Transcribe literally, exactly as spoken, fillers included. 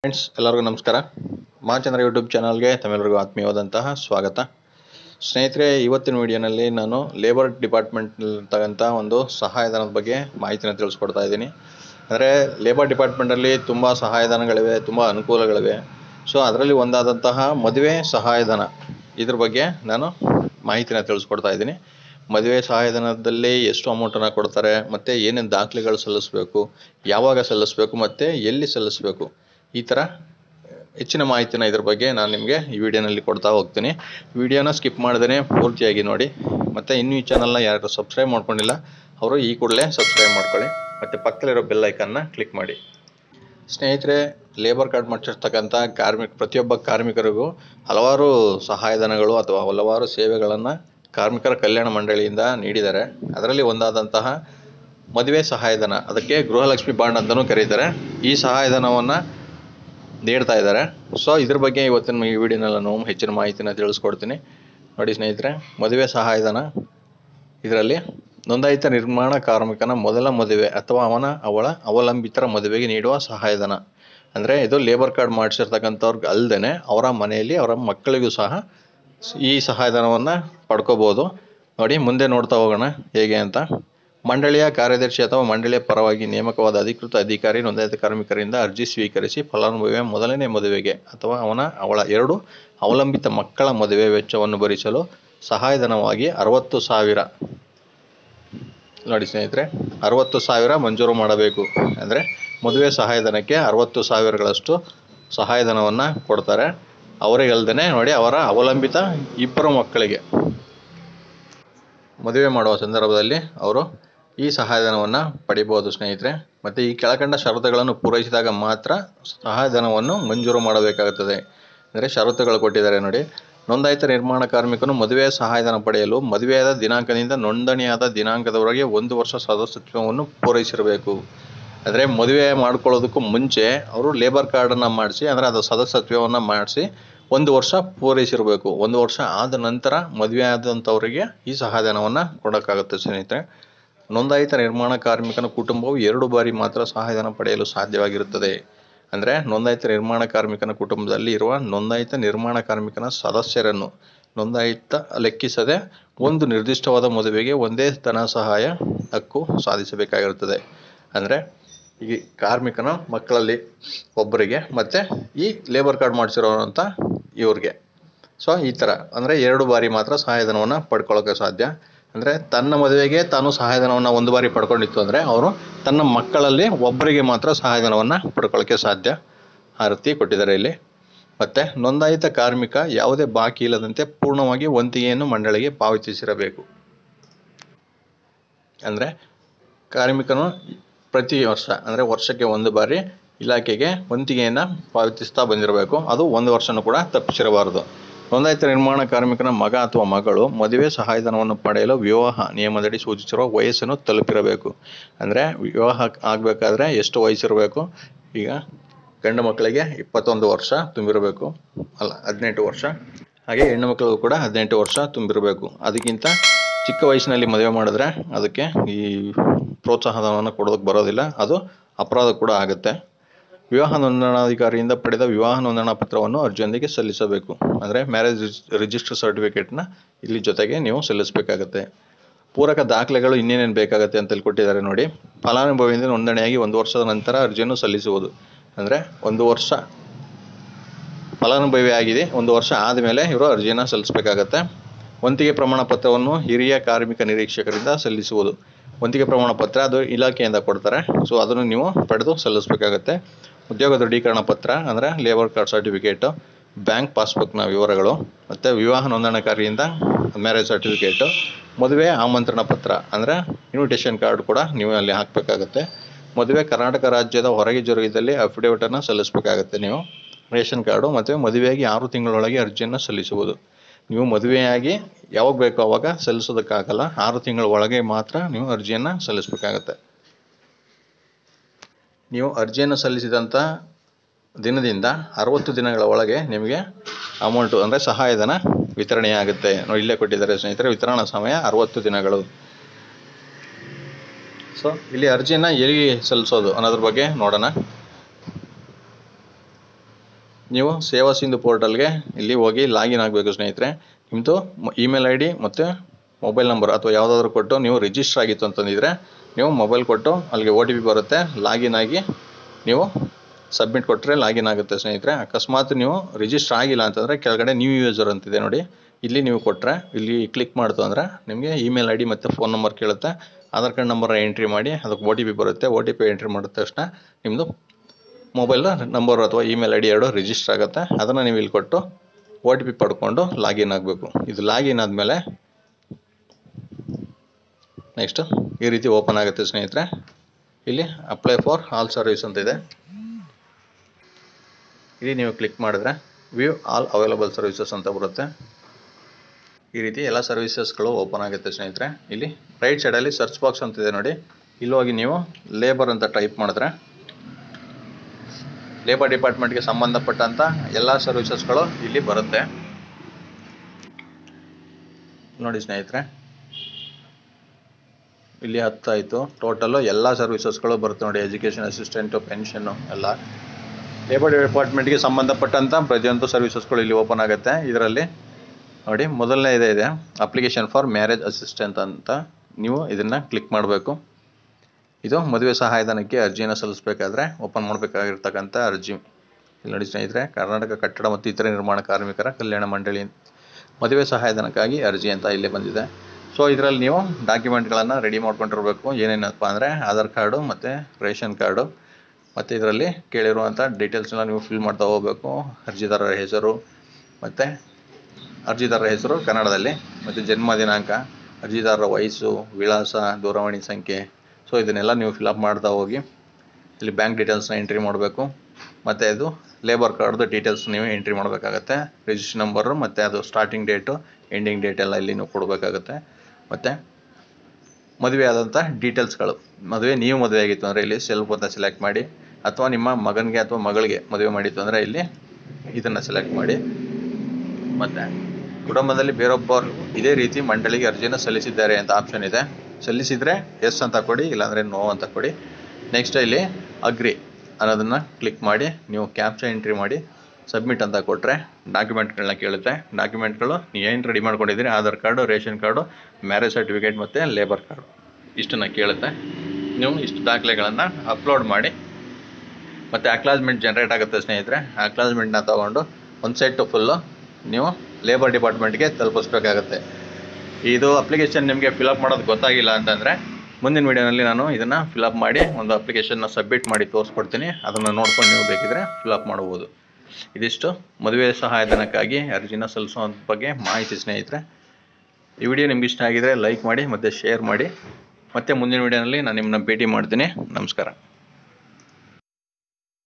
Friends ಎಲ್ಲರಿಗೂ ನಮಸ್ಕಾರ. Mahachandra YouTube ಚಾನಲ್ಗೆ ತಮ್ಮೆಲ್ಲರಿಗೂ ಆತ್ಮೀಯವಾದಂತಹ ಸ್ವಾಗತ. ಸ್ನೇಹಿತರೆ, ಇವತ್ತಿನ ವಿಡಿಯೋನಲ್ಲಿ ನಾನು ಲೇಬರ್ ಡಿಪಾರ್ಟ್ಮೆಂಟ್ ತಕ್ಕಂಥ ಒಂದು ಸಹಾಯಧನದ ಬಗ್ಗೆ ಮಾಹಿತಿನ ತಿಳಿಸ್ಕೊಡ್ತಾ ಇದ್ದೀನಿ. ಅಂದರೆ ಲೇಬರ್ ಡಿಪಾರ್ಟ್ಮೆಂಟಲ್ಲಿ ತುಂಬ ಸಹಾಯಧನಗಳಿವೆ, ತುಂಬ ಅನುಕೂಲಗಳಿವೆ. ಸೊ ಅದರಲ್ಲಿ ಒಂದಾದಂತಹ ಮದುವೆ ಸಹಾಯಧನ, ಇದ್ರ ಬಗ್ಗೆ ನಾನು ಮಾಹಿತಿನ ತಿಳಿಸ್ಕೊಡ್ತಾ ಇದ್ದೀನಿ. ಮದುವೆ ಸಹಾಯಧನದಲ್ಲಿ ಎಷ್ಟು ಅಮೌಂಟನ್ನು ಕೊಡ್ತಾರೆ, ಮತ್ತು ಏನೇನು ದಾಖಲೆಗಳು ಸಲ್ಲಿಸಬೇಕು, ಯಾವಾಗ ಸಲ್ಲಿಸಬೇಕು, ಮತ್ತು ಎಲ್ಲಿ ಸಲ್ಲಿಸಬೇಕು, ಈ ಥರ ಹೆಚ್ಚಿನ ಮಾಹಿತಿನ ಇದ್ರ ಬಗ್ಗೆ ನಾನು ನಿಮಗೆ ಈ ವಿಡಿಯೋನಲ್ಲಿ ಕೊಡ್ತಾ ಹೋಗ್ತೀನಿ. ವಿಡಿಯೋನ ಸ್ಕಿಪ್ ಮಾಡ್ದೇ ಪೂರ್ತಿಯಾಗಿ ನೋಡಿ. ಮತ್ತು ಇನ್ನೂ ಈ ಚಾನಲ್ನ ಯಾರು ಸಬ್ಸ್ಕ್ರೈಬ್ ಮಾಡ್ಕೊಂಡಿಲ್ಲ ಅವರು ಈ ಕೂಡಲೇ ಸಬ್ಸ್ಕ್ರೈಬ್ ಮಾಡ್ಕೊಳ್ಳಿ, ಮತ್ತು ಪಕ್ಕದಲ್ಲಿರೋ ಬೆಲ್ ಐಕನ್ನ ಕ್ಲಿಕ್ ಮಾಡಿ. ಸ್ನೇಹಿತರೆ, ಲೇಬರ್ ಕಾರ್ಡ್ ಮಾಡಿಸಿರ್ತಕ್ಕಂಥ ಕಾರ್ಮಿಕ ಪ್ರತಿಯೊಬ್ಬ ಕಾರ್ಮಿಕರಿಗೂ ಹಲವಾರು ಸಹಾಯಧನಗಳು ಅಥವಾ ಹಲವಾರು ಸೇವೆಗಳನ್ನು ಕಾರ್ಮಿಕರ ಕಲ್ಯಾಣ ಮಂಡಳಿಯಿಂದ ನೀಡಿದ್ದಾರೆ. ಅದರಲ್ಲಿ ಒಂದಾದಂತಹ ಮದುವೆ ಸಹಾಯಧನ, ಅದಕ್ಕೆ ಗೃಹಲಕ್ಷ್ಮಿ ಬಾಂಡ್ ಅಂತಲೂ ಕರೀತಾರೆ. ಈ ಸಹಾಯಧನವನ್ನು ನೀಡ್ತಾ ಇದ್ದಾರೆ. ಸೊ ಇದ್ರ ಬಗ್ಗೆ ಇವತ್ತಿನ ಈ ವಿಡಿಯೋನಲ್ಲಿ ನಾನು ಹೆಚ್ಚಿನ ಮಾಹಿತಿನ ತಿಳಿಸ್ಕೊಡ್ತೀನಿ. ನೋಡಿ ಸ್ನೇಹಿತರೆ, ಮದುವೆ ಸಹಾಯಧನ ಇದರಲ್ಲಿ ನೋಂದಾಯಿತ ನಿರ್ಮಾಣ ಕಾರ್ಮಿಕನ ಮೊದಲ ಮದುವೆ ಅಥವಾ ಅವನ ಅವಳ ಅವಲಂಬಿತರ ಮದುವೆಗೆ ನೀಡುವ ಸಹಾಯಧನ. ಅಂದರೆ ಇದು ಲೇಬರ್ ಕಾರ್ಡ್ ಮಾಡಿಸಿರ್ತಕ್ಕಂಥವ್ರಿಗೆ ಅಲ್ಲದೆ ಅವರ ಮನೆಯಲ್ಲಿ ಅವರ ಮಕ್ಕಳಿಗೂ ಸಹ ಈ ಸಹಾಯಧನವನ್ನು ಪಡ್ಕೋಬೋದು. ನೋಡಿ, ಮುಂದೆ ನೋಡ್ತಾ ಹೋಗೋಣ ಹೇಗೆ ಅಂತ. ಮಂಡಳಿಯ ಕಾರ್ಯದರ್ಶಿ ಅಥವಾ ಮಂಡಳಿಯ ಪರವಾಗಿ ನೇಮಕವಾದ ಅಧಿಕೃತ ಅಧಿಕಾರಿ ನೋಂದಾಯಿತ ಕಾರ್ಮಿಕರಿಂದ ಅರ್ಜಿ ಸ್ವೀಕರಿಸಿ ಫಲಾನುಭವಿಯ ಮೊದಲನೇ ಮದುವೆಗೆ ಅಥವಾ ಅವನ ಅವಳ ಎರಡು ಅವಲಂಬಿತ ಮಕ್ಕಳ ಮದುವೆ ವೆಚ್ಚವನ್ನು ಭರಿಸಲು ಸಹಾಯಧನವಾಗಿ ಅರವತ್ತು ಸಾವಿರ ನೋಡಿ ಸ್ನೇಹಿತರೆ ಅರವತ್ತು ಸಾವಿರ ಮಂಜೂರು ಮಾಡಬೇಕು. ಅಂದರೆ ಮದುವೆ ಸಹಾಯಧನಕ್ಕೆ ಅರವತ್ತು ಸಾವಿರಗಳಷ್ಟು ಸಹಾಯಧನವನ್ನು ಕೊಡ್ತಾರೆ. ಅವರಿಗಲ್ದೇ ನೋಡಿ, ಅವರ ಅವಲಂಬಿತ ಇಬ್ಬರು ಮಕ್ಕಳಿಗೆ ಮದುವೆ ಮಾಡುವ ಸಂದರ್ಭದಲ್ಲಿ ಅವರು ಈ ಸಹಾಯಧನವನ್ನು ಪಡಿಬೋದು ಸ್ನೇಹಿತರೆ. ಮತ್ತು ಈ ಕೆಳಕಂಡ ಷರತ್ತುಗಳನ್ನು ಪೂರೈಸಿದಾಗ ಮಾತ್ರ ಸಹಾಯಧನವನ್ನು ಮಂಜೂರು ಮಾಡಬೇಕಾಗುತ್ತದೆ. ಅಂದರೆ ಷರತ್ತುಗಳು ಕೊಟ್ಟಿದ್ದಾರೆ ನೋಡಿ. ನೋಂದಾಯಿತ ನಿರ್ಮಾಣ ಕಾರ್ಮಿಕನು ಮದುವೆ ಸಹಾಯಧನ ಪಡೆಯಲು ಮದುವೆಯಾದ ದಿನಾಂಕದಿಂದ ನೋಂದಣಿಯಾದ ದಿನಾಂಕದವರೆಗೆ ಒಂದು ವರ್ಷ ಸದಸ್ಯತ್ವವನ್ನು ಪೂರೈಸಿರಬೇಕು. ಅಂದರೆ ಮದುವೆ ಮಾಡ್ಕೊಳ್ಳೋದಕ್ಕೂ ಮುಂಚೆ ಅವರು ಲೇಬರ್ ಕಾರ್ಡನ್ನು ಮಾಡಿಸಿ, ಅಂದರೆ ಅದು ಸದಸ್ಯತ್ವವನ್ನು ಮಾಡಿಸಿ ಒಂದು ವರ್ಷ ಪೂರೈಸಿರಬೇಕು. ಒಂದು ವರ್ಷ ಆದ ನಂತರ ಮದುವೆ ಆದಂಥವರಿಗೆ ಈ ಸಹಾಯಧನವನ್ನು ಕೊಡೋಕ್ಕಾಗುತ್ತೆ ಸ್ನೇಹಿತರೆ. ನೋಂದಾಯಿತ ನಿರ್ಮಾಣ ಕಾರ್ಮಿಕನ ಕುಟುಂಬವು ಎರಡು ಬಾರಿ ಮಾತ್ರ ಸಹಾಯಧನ ಪಡೆಯಲು ಸಾಧ್ಯವಾಗಿರುತ್ತದೆ. ಅಂದರೆ ನೋಂದಾಯಿತ ನಿರ್ಮಾಣ ಕಾರ್ಮಿಕನ ಕುಟುಂಬದಲ್ಲಿ ಇರುವ ನೋಂದಾಯಿತ ನಿರ್ಮಾಣ ಕಾರ್ಮಿಕನ ಸದಸ್ಯರನ್ನು ನೋಂದಾಯಿತ ಲೆಕ್ಕಿಸದೆ ಒಂದು ನಿರ್ದಿಷ್ಟವಾದ ಮದುವೆಗೆ ಒಂದೇ ಧನ ಸಹಾಯ ಹಕ್ಕು ಸಾಧಿಸಬೇಕಾಗಿರುತ್ತದೆ. ಅಂದರೆ ಈ ಕಾರ್ಮಿಕನ ಮಕ್ಕಳಲ್ಲಿ ಒಬ್ಬರಿಗೆ ಮತ್ತು ಈ ಲೇಬರ್ ಕಾರ್ಡ್ ಮಾಡಿಸಿರೋವಂಥ ಇವ್ರಿಗೆ. ಸೊ ಈ ಥರ ಅಂದರೆ ಎರಡು ಬಾರಿ ಮಾತ್ರ ಸಹಾಯಧನವನ್ನು ಪಡ್ಕೊಳ್ಳೋಕ್ಕೆ ಸಾಧ್ಯ. ಅಂದರೆ ತನ್ನ ಮದುವೆಗೆ ತಾನು ಸಹಾಯಧನವನ್ನು ಒಂದು ಬಾರಿ ಪಡ್ಕೊಂಡಿತ್ತು ಅಂದರೆ ಅವರು ತನ್ನ ಮಕ್ಕಳಲ್ಲಿ ಒಬ್ಬರಿಗೆ ಮಾತ್ರ ಸಹಾಯಧನವನ್ನು ಪಡ್ಕೊಳ್ಳೋಕ್ಕೆ ಸಾಧ್ಯ. ಆ ರೀತಿ ಕೊಟ್ಟಿದ್ದಾರೆ ಇಲ್ಲಿ. ಮತ್ತು ನೋಂದಾಯಿತ ಕಾರ್ಮಿಕ ಯಾವುದೇ ಬಾಕಿ ಇಲ್ಲದಂತೆ ಪೂರ್ಣವಾಗಿ ವಂತಿಗೆಯನ್ನು ಮಂಡಳಿಗೆ ಪಾವತಿಸಿರಬೇಕು. ಅಂದರೆ ಕಾರ್ಮಿಕನು ಪ್ರತಿ ವರ್ಷ ಅಂದರೆ ವರ್ಷಕ್ಕೆ ಒಂದು ಬಾರಿ ಇಲಾಖೆಗೆ ವಂತಿಗೆಯನ್ನು ಪಾವತಿಸ್ತಾ ಬಂದಿರಬೇಕು. ಅದು ಒಂದು ವರ್ಷನೂ ಕೂಡ ತಪ್ಪಿಸಿರಬಾರದು. ನೋಂದಾಯಿತ ನಿರ್ಮಾಣ ಕಾರ್ಮಿಕನ ಮಗ ಅಥವಾ ಮಗಳು ಮದುವೆ ಸಹಾಯಧನವನ್ನು ಪಡೆಯಲು ವಿವಾಹ ನಿಯಮದಡಿ ಸೂಚಿಸಿರುವ ವಯಸ್ಸನ್ನು ತಲುಪಿರಬೇಕು. ಅಂದರೆ ವಿವಾಹ ಆಗಬೇಕಾದ್ರೆ ಎಷ್ಟು ವಯಸ್ಸಿರಬೇಕು? ಈಗ ಗಂಡು ಮಕ್ಕಳಿಗೆ ಇಪ್ಪತ್ತೊಂದು ವರ್ಷ ತುಂಬಿರಬೇಕು, ಅಲ್ಲ ಹದಿನೆಂಟು ವರ್ಷ. ಹಾಗೆ ಹೆಣ್ಣು ಮಕ್ಕಳಿಗೂ ಕೂಡ ಹದಿನೆಂಟು ವರ್ಷ ತುಂಬಿರಬೇಕು. ಅದಕ್ಕಿಂತ ಚಿಕ್ಕ ವಯಸ್ಸಿನಲ್ಲಿ ಮದುವೆ ಮಾಡಿದ್ರೆ ಅದಕ್ಕೆ ಈ ಪ್ರೋತ್ಸಾಹಧನವನ್ನು ಕೊಡೋದಕ್ಕೆ ಬರೋದಿಲ್ಲ, ಅದು ಅಪರಾಧ ಕೂಡ ಆಗುತ್ತೆ. ವಿವಾಹ ನೋಂದಣಾಧಿಕಾರಿಯಿಂದ ಪಡೆದ ವಿವಾಹ ನೋಂದಣಾ ಪತ್ರವನ್ನು ಅರ್ಜಿಯೊಂದಿಗೆ ಸಲ್ಲಿಸಬೇಕು. ಅಂದರೆ ಮ್ಯಾರೇಜ್ ರಿಜಿಸ್ಟರ್ ಸರ್ಟಿಫಿಕೇಟ್ನ ಇಲ್ಲಿ ಜೊತೆಗೆ ನೀವು ಸಲ್ಲಿಸಬೇಕಾಗತ್ತೆ. ಪೂರಕ ದಾಖಲೆಗಳು ಇನ್ನೇನೇನು ಬೇಕಾಗುತ್ತೆ ಅಂತ ಕೊಟ್ಟಿದ್ದಾರೆ ನೋಡಿ. ಫಲಾನುಭವಿಯಿಂದ ನೋಂದಣಿಯಾಗಿ ಒಂದು ವರ್ಷದ ನಂತರ ಅರ್ಜಿಯನ್ನು ಸಲ್ಲಿಸುವುದು. ಅಂದರೆ ಒಂದು ವರ್ಷ ಫಲಾನುಭವಿ ಆಗಿದೆ, ಒಂದು ವರ್ಷ ಆದಮೇಲೆ ಇವರು ಅರ್ಜಿಯನ್ನು ಸಲ್ಲಿಸಬೇಕಾಗತ್ತೆ. ವಂತಿಗೆ ಪ್ರಮಾಣ ಪತ್ರವನ್ನು ಹಿರಿಯ ಕಾರ್ಮಿಕ ನಿರೀಕ್ಷಕರಿಂದ ಸಲ್ಲಿಸುವುದು. ವಂತಿಗೆ ಪ್ರಮಾಣ ಪತ್ರ ಅದು ಇಲಾಖೆಯಿಂದ ಕೊಡ್ತಾರೆ. ಸೊ ಅದನ್ನು ನೀವು ಪಡೆದು ಸಲ್ಲಿಸಬೇಕಾಗತ್ತೆ. ಉದ್ಯೋಗ ದೃಢೀಕರಣ ಪತ್ರ ಅಂದರೆ ಲೇಬರ್ ಕಾರ್ಡ್ ಸರ್ಟಿಫಿಕೇಟು, ಬ್ಯಾಂಕ್ ಪಾಸ್ಬುಕ್ನ ವಿವರಗಳು, ಮತ್ತು ವಿವಾಹ ನೋಂದಣಾಕಾರಿಯಿಂದ ಮ್ಯಾರೇಜ್ ಸರ್ಟಿಫಿಕೇಟು, ಮದುವೆ ಆಮಂತ್ರಣ ಪತ್ರ ಅಂದರೆ ಇನ್ವಿಟೇಷನ್ ಕಾರ್ಡ್ ಕೂಡ ನೀವು ಅಲ್ಲಿ ಹಾಕಬೇಕಾಗತ್ತೆ. ಮದುವೆ ಕರ್ನಾಟಕ ರಾಜ್ಯದ ಹೊರಗೆ ಜರುಗಿದಲ್ಲಿ ಅಫಿಡೇವಿಟನ್ನು ಸಲ್ಲಿಸಬೇಕಾಗತ್ತೆ ನೀವು. ರೇಷನ್ ಕಾರ್ಡು ಮತ್ತು ಮದುವೆಯಾಗಿ ಆರು ತಿಂಗಳೊಳಗೆ ಅರ್ಜಿಯನ್ನು ಸಲ್ಲಿಸುವುದು. ನೀವು ಮದುವೆಯಾಗಿ ಯಾವಾಗ ಬೇಕೋ ಆವಾಗ ಸಲ್ಲಿಸೋದಕ್ಕಾಗಲ್ಲ, ಆರು ತಿಂಗಳ ಒಳಗೆ ಮಾತ್ರ ನೀವು ಅರ್ಜಿಯನ್ನು ಸಲ್ಲಿಸಬೇಕಾಗತ್ತೆ. ನೀವು ಅರ್ಜಿಯನ್ನು ಸಲ್ಲಿಸಿದಂಥ ದಿನದಿಂದ ಅರವತ್ತು ದಿನಗಳ ಒಳಗೆ ನಿಮಗೆ ಅಮೌಂಟು ಅಂದರೆ ಸಹಾಯಧನ ವಿತರಣೆಯಾಗುತ್ತೆ. ನೋಡಿ, ಇಲ್ಲೇ ಕೊಟ್ಟಿದ್ದಾರೆ ಸ್ನೇಹಿತರೆ, ವಿತರಣಾ ಸಮಯ ಅರವತ್ತು ದಿನಗಳು. ಸೊ ಇಲ್ಲಿ ಅರ್ಜಿಯನ್ನು ಎಲ್ಲಿ ಸಲ್ಲಿಸೋದು ಅನ್ನೋದ್ರ ಬಗ್ಗೆ ನೋಡೋಣ. ನೀವು ಸೇವಾ ಸಿಂಧು ಪೋರ್ಟಲ್ಗೆ ಇಲ್ಲಿ ಹೋಗಿ ಲಾಗಿನ್ ಆಗಬೇಕು ಸ್ನೇಹಿತರೆ. ನಿಮ್ಮದು ಇಮೇಲ್ ಐ ಡಿ ಮತ್ತು ಮೊಬೈಲ್ ನಂಬರ್ ಅಥವಾ ಯಾವುದಾದ್ರೂ ಕೊಟ್ಟು ನೀವು ರಿಜಿಸ್ಟರ್ ಆಗಿತ್ತು ಅಂತಂದಿದ್ರೆ ನೀವು ಮೊಬೈಲ್ ಕೊಟ್ಟು ಅಲ್ಲಿಗೆ ಒ ಟಿ ಪಿ ಬರುತ್ತೆ, ಲಾಗಿನ್ ಆಗಿ ನೀವು ಸಬ್ಮಿಟ್ ಕೊಟ್ಟರೆ ಲಾಗಿನ್ ಆಗುತ್ತೆ ಸ್ನೇಹಿತರೆ. ಅಕಸ್ಮಾತ್ ನೀವು ರಿಜಿಸ್ಟರ್ ಆಗಿಲ್ಲ ಅಂತಂದರೆ ಕೆಳಗಡೆ ನ್ಯೂ ಯೂಸರ್ ಅಂತಿದೆ ನೋಡಿ, ಇಲ್ಲಿ ನೀವು ಕೊಟ್ಟರೆ ಇಲ್ಲಿ ಕ್ಲಿಕ್ ಮಾಡ್ತು ಅಂದರೆ ನಿಮಗೆ ಇಮೇಲ್ ಐ ಡಿ ಮತ್ತು ಫೋನ್ ನಂಬರ್ ಕೇಳುತ್ತೆ. ಆಧಾರ್ ಕಾರ್ಡ್ ನಂಬರ್ ಎಂಟ್ರಿ ಮಾಡಿ ಅದಕ್ಕೆ ಒ ಟಿ ಪಿ ಬರುತ್ತೆ. ಒ ಟಿ ಪಿ ಎಂಟ್ರಿ ಮಾಡಿದ ತಕ್ಷಣ ನಿಮ್ಮದು ಮೊಬೈಲ್ ನಂಬರ್ ಅಥವಾ ಇಮೇಲ್ ಐ ಡಿ ಎರಡು ರಿಜಿಸ್ಟರ್ ಆಗುತ್ತೆ. ಅದನ್ನು ನೀವು ಇಲ್ಲಿ ಕೊಟ್ಟು ಒ ಟಿ ಪಿ ಪಡ್ಕೊಂಡು ಲಾಗಿನ್ ಆಗಬೇಕು. ಇದು ಲಾಗಿನ್ ಆದಮೇಲೆ ನೆಕ್ಸ್ಟ್ ಈ ರೀತಿ ಓಪನ್ ಆಗುತ್ತೆ ಸ್ನೇಹಿತರೆ. ಇಲ್ಲಿ ಅಪ್ಲೈ ಫಾರ್ ಆಲ್ ಸರ್ವಿಸ್ ಅಂತಿದೆ, ಇಲ್ಲಿ ನೀವು ಕ್ಲಿಕ್ ಮಾಡಿದ್ರೆ ವ್ಯೂ ಆಲ್ ಅವೈಲಬಲ್ ಸರ್ವಿಸಸ್ ಅಂತ ಬರುತ್ತೆ. ಈ ರೀತಿ ಎಲ್ಲ ಸರ್ವಿಸಸ್ಗಳು ಓಪನ್ ಆಗುತ್ತೆ ಸ್ನೇಹಿತರೆ. ಇಲ್ಲಿ ರೈಟ್ ಸೈಡಲ್ಲಿ ಸರ್ಚ್ ಬಾಕ್ಸ್ ಅಂತಿದೆ ನೋಡಿ, ಇಲ್ಲಿ ಹೋಗಿ ನೀವು ಲೇಬರ್ ಅಂತ ಟೈಪ್ ಮಾಡಿದ್ರೆ ಲೇಬರ್ ಡಿಪಾರ್ಟ್ಮೆಂಟ್ಗೆ ಸಂಬಂಧಪಟ್ಟಂಥ ಎಲ್ಲ ಸರ್ವಿಸಸ್ಗಳು ಇಲ್ಲಿ ಬರುತ್ತೆ ನೋಡಿ ಸ್ನೇಹಿತರೆ. ಇಲ್ಲಿ ಹತ್ತಾಯಿತು ಟೋಟಲು ಎಲ್ಲ ಸರ್ವಿಸಸ್ಗಳು ಬರುತ್ತೆ ನೋಡಿ, ಎಜುಕೇಷನ್ ಅಸಿಸ್ಟೆಂಟು, ಪೆನ್ಷನ್ನು ಎಲ್ಲ ಲೇಬರ್ ಡಿಪಾರ್ಟ್ಮೆಂಟ್ಗೆ ಸಂಬಂಧಪಟ್ಟಂಥ ಪ್ರತಿಯೊಂದು ಸರ್ವಿಸಸ್ಗಳು ಇಲ್ಲಿ ಓಪನ್ ಆಗುತ್ತೆ. ಇದರಲ್ಲಿ ನೋಡಿ ಮೊದಲನೇ ಇದೆ ಇದೆ ಅಪ್ಲಿಕೇಶನ್ ಫಾರ್ ಮ್ಯಾರೇಜ್ ಅಸಿಸ್ಟೆಂಟ್ ಅಂತ, ನೀವು ಇದನ್ನು ಕ್ಲಿಕ್ ಮಾಡಬೇಕು. ಇದು ಮದುವೆ ಸಹಾಯಧನಕ್ಕೆ ಅರ್ಜಿಯನ್ನು ಸಲ್ಲಿಸಬೇಕಾದ್ರೆ ಓಪನ್ ಮಾಡಬೇಕಾಗಿರ್ತಕ್ಕಂಥ ಅರ್ಜಿ. ಇಲ್ಲಿ ನೋಡಿ ಸ್ನೇಹಿತರೆ, ಕರ್ನಾಟಕ ಕಟ್ಟಡ ಮತ್ತು ಇತರ ನಿರ್ಮಾಣ ಕಾರ್ಮಿಕರ ಕಲ್ಯಾಣ ಮಂಡಳಿ ಮದುವೆ ಸಹಾಯಧನಕ್ಕಾಗಿ ಅರ್ಜಿ ಅಂತ ಇಲ್ಲೇ ಬಂದಿದೆ. ಸೊ ಇದರಲ್ಲಿ ನೀವು ಡಾಕ್ಯುಮೆಂಟ್ಗಳನ್ನು ರೆಡಿ ಮಾಡ್ಕೊಂಡಿರಬೇಕು. ಏನೇನಪ್ಪ ಅಂದರೆ ಆಧಾರ್ ಕಾರ್ಡು ಮತ್ತು ರೇಷನ್ ಕಾರ್ಡು, ಮತ್ತು ಇದರಲ್ಲಿ ಕೇಳಿರುವಂಥ ಡೀಟೇಲ್ಸ್ನ ನೀವು ಫಿಲ್ ಮಾಡ್ತಾ ಹೋಗಬೇಕು. ಅರ್ಜಿದಾರರ ಹೆಸರು ಮತ್ತು ಅರ್ಜಿದಾರರ ಹೆಸರು ಕನ್ನಡದಲ್ಲಿ, ಮತ್ತು ಜನ್ಮ ದಿನಾಂಕ, ಅರ್ಜಿದಾರರ ವಯಸ್ಸು, ವಿಳಾಸ, ದೂರವಾಣಿ ಸಂಖ್ಯೆ. ಸೊ ಇದನ್ನೆಲ್ಲ ನೀವು ಫಿಲಪ್ ಮಾಡ್ತಾ ಹೋಗಿ ಇಲ್ಲಿ ಬ್ಯಾಂಕ್ ಡೀಟೇಲ್ಸ್ನ ಎಂಟ್ರಿ ಮಾಡಬೇಕು. ಮತ್ತು ಇದು ಲೇಬರ್ ಕಾರ್ಡ್ದು ಡೀಟೇಲ್ಸ್ ನೀವು ಎಂಟ್ರಿ ಮಾಡಬೇಕಾಗತ್ತೆ. ರಿಜಿಸ್ಟ್ರೇಷನ್ ನಂಬರು ಮತ್ತು ಅದು ಸ್ಟಾರ್ಟಿಂಗ್ ಡೇಟು ಎಂಡಿಂಗ್ ಡೇಟ್ ಎಲ್ಲ ಇಲ್ಲಿ ನೀವು ಕೊಡಬೇಕಾಗುತ್ತೆ. ಮತ್ತು ಮದುವೆ ಆದಂಥ ಡೀಟೇಲ್ಸ್ಗಳು, ಮದುವೆ ನೀವು ಮದುವೆ ಆಗಿತ್ತು ಅಂದರೆ ಇಲ್ಲಿ ಸೆಲ್ಫ್ ಅಂತ ಸೆಲೆಕ್ಟ್ ಮಾಡಿ, ಅಥವಾ ನಿಮ್ಮ ಮಗನಿಗೆ ಅಥವಾ ಮಗಳಿಗೆ ಮದುವೆ ಮಾಡಿತ್ತು ಅಂದರೆ ಇಲ್ಲಿ ಇದನ್ನು ಸೆಲೆಕ್ಟ್ ಮಾಡಿ. ಮತ್ತು ಕುಟುಂಬದಲ್ಲಿ ಬೇರೊಬ್ಬರು ಇದೇ ರೀತಿ ಮಂಡಳಿಗೆ ಅರ್ಜಿಯನ್ನು ಸಲ್ಲಿಸಿದ್ದಾರೆ ಅಂತ ಆಪ್ಷನ್ ಇದೆ, ಸಲ್ಲಿಸಿದರೆ ಎಸ್ ಅಂತ ಕೊಡಿ, ಇಲ್ಲಾಂದರೆ ನೋ ಅಂತ ಕೊಡಿ. ನೆಕ್ಸ್ಟ್ ಇಲ್ಲಿ ಅಗ್ರಿ ಅನ್ನೋದನ್ನು ಕ್ಲಿಕ್ ಮಾಡಿ ನೀವು ಕ್ಯಾಪ್ಚಾ ಎಂಟ್ರಿ ಮಾಡಿ ಸಬ್ಮಿಟ್ ಅಂತ ಕೊಟ್ಟರೆ ಡಾಕ್ಯುಮೆಂಟ್ಗಳನ್ನ ಕೇಳುತ್ತೆ. ಡಾಕ್ಯುಮೆಂಟ್ಗಳು ನೀವು ಏನು ರೆಡಿ ಮಾಡ್ಕೊಂಡಿದ್ದೀರಿ, Aadhaar card, ration card, marriage certificate ಮತ್ತು ಲೇಬರ್ ಕಾರ್ಡು ಇಷ್ಟನ್ನು ಕೇಳುತ್ತೆ. ನೀವು ಇಷ್ಟು ದಾಖಲೆಗಳನ್ನು ಅಪ್ಲೋಡ್ ಮಾಡಿ ಮತ್ತು ಅಕ್ಲಾಜ್ಮೆಂಟ್ ಜನ್ರೇಟ್ ಆಗುತ್ತೆ ಸ್ನೇಹಿತರೆ. ಅಕ್ಲಾಜ್ಮೆಂಟ್ನ ತೊಗೊಂಡು ಒಂದು ಸೆಟ್ಟು ಫುಲ್ಲು ನೀವು ಲೇಬರ್ ಡಿಪಾರ್ಟ್ಮೆಂಟ್ಗೆ ತಲುಪಿಸ್ಬೇಕಾಗತ್ತೆ. ಇದು ಅಪ್ಲಿಕೇಶನ್ ನಿಮಗೆ ಫಿಲಪ್ ಮಾಡೋದು ಗೊತ್ತಾಗಿಲ್ಲ ಅಂತಂದರೆ ಮುಂದಿನ ವೀಡಿಯೋನಲ್ಲಿ ನಾನು ಇದನ್ನು ಫಿಲಪ್ ಮಾಡಿ ಒಂದು ಅಪ್ಲಿಕೇಶನ್ನ ಸಬ್ಮಿಟ್ ಮಾಡಿ ತೋರಿಸ್ಕೊಡ್ತೀನಿ. ಅದನ್ನು ನೋಡ್ಕೊಂಡು ನೀವು ಬೇಕಿದ್ರೆ ಫಿಲಪ್ ಮಾಡ್ಬೋದು. ಇದಿಷ್ಟು ಮದುವೆ ಸಹಾಯಧನಕ್ಕಾಗಿ ಅರ್ಜಿನ ಸಲ್ಲಿಸೋ ಬಗ್ಗೆ ಮಾಹಿತಿ ಸ್ನೇಹಿತರೆ. ಈ ವಿಡಿಯೋ ನಿಮ್ಗೆ ಇಷ್ಟ ಆಗಿದರೆ ಲೈಕ್ ಮಾಡಿ ಮತ್ತು ಶೇರ್ ಮಾಡಿ. ಮತ್ತೆ ಮುಂದಿನ ವೀಡಿಯೋನಲ್ಲಿ ನಾನು ನಿಮ್ಮನ್ನ ಭೇಟಿ ಮಾಡ್ತೀನಿ. ನಮಸ್ಕಾರ.